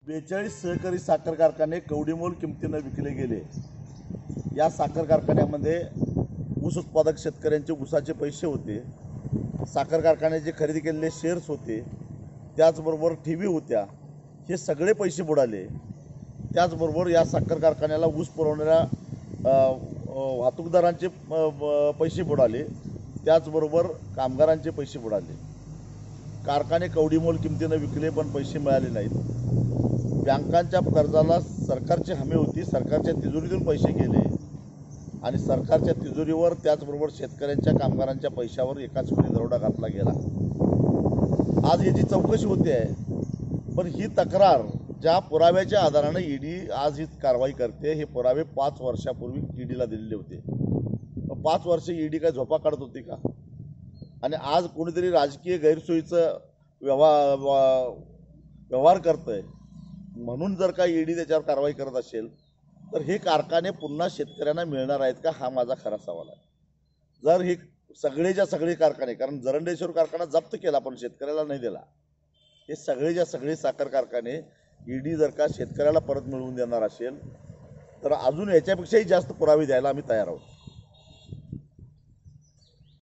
42 सहकारी साखर कारखाने कवडीमोल किमतीनं विकले गेले। या साखर कारखान्यामध्ये ऊस उत्पादक शेतकऱ्यांचे ऊसाचे पैसे होते, साखर कारखान्याचे खरेदी केलेले शेअर्स होते, त्याचबरोबर ठेवी होत्या। हे सगळे पैसे बुडाले। त्याचबरोबर या साखर कारखान्याला ऊस पुरवणाऱ्या वाहतूकदारांचे पैसे बुडाले, त्याचबरोबर कामगारांचे पैसे बुडाले। कारखाने कवडीमोल किमतीनं विकले पण पैसे मिळाले नाहीत। बँकांच्या कर्जाला सरकारची हमी होती, सरकारच्या तिजोरीतून पैसे गेले आणि सरकारच्या तिजोरीवर त्याचबरोबर शेतकऱ्यांच्या कामगारांच्या पैशावर एकाच वेळी दरोडा घातला गेला। आज याची चौकशी होते आहे, पण ही तक्रार ज्या पुराव्याच्या आधाराने ईडी आज ही कारवाई करते, हे पुरावे 5 वर्षापूर्वी ईडीला दिलेले होते। 5 वर्ष ईडी काय झोपा काढत होती का? आणि आज कोणीतरी राजकीय गैरसोयीचं व्यवहार करतंय म्हणून जर का ईडी त्याच्यावर कारवाई करत असेल तर हे कारखाने पुन्हा शेतकऱ्यांना मिळणार आहेत का, हा माझा खरा सवाल आहे। जर हे सगळेच्या सगळे कारखाने, कारण जरंडेश्वर कारखाना जप्त केला पण शेतकऱ्याला नाही दिला, हे सगळेच्या सगळे साखर कारखाने ईडी जर का शेतकऱ्याला परत मिळवून देणार असेल तर अजून याच्यापेक्षाही जास्त पुरावे द्यायला आम्ही तयार आहोत।